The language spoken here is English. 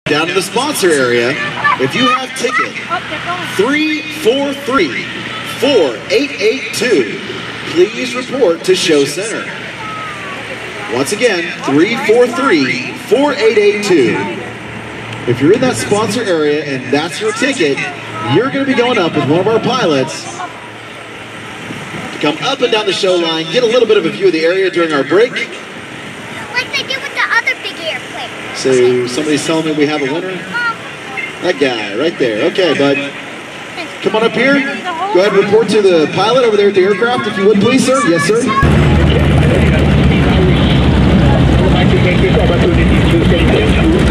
Down to the sponsor area, if you have ticket 343-4882, please report to Show Center. Once again, 343-4882. If you're in that sponsor area and that's your ticket, you're going to be going up with one of our pilots to come up and down the show line, get a little bit of a view of the area during our break. Like they do with the other big airplane. So somebody's telling me we have a winner? That guy right there. Okay, bud. Come on up here. Go ahead and report to the pilot over there at the aircraft, if you would, please, sir. Yes, sir. I would like to take this opportunity to say thank you